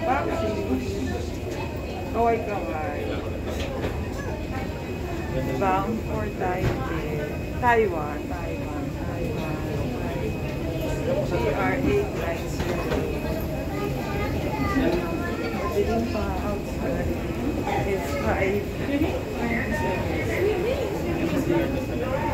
Bakit? Kaway-kaway. Bound for Taiwan. PR8 lights. Madilim pa outside. It's 5.